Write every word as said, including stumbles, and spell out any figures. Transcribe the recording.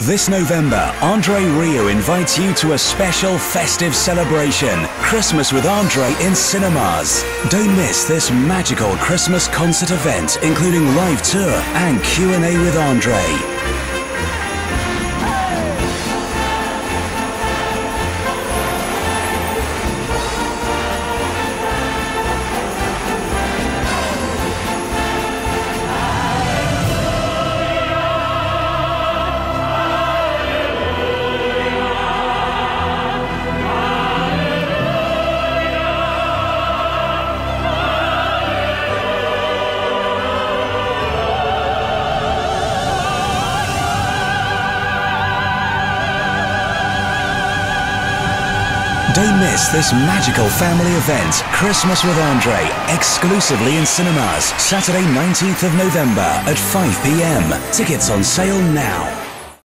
This November, André Rieu invites you to a special festive celebration, Christmas with André in cinemas. Don't miss this magical Christmas concert event, including live tour and Q and A with André. Don't miss this magical family event, Christmas with André, exclusively in cinemas, Saturday nineteenth of November at five p m. Tickets on sale now.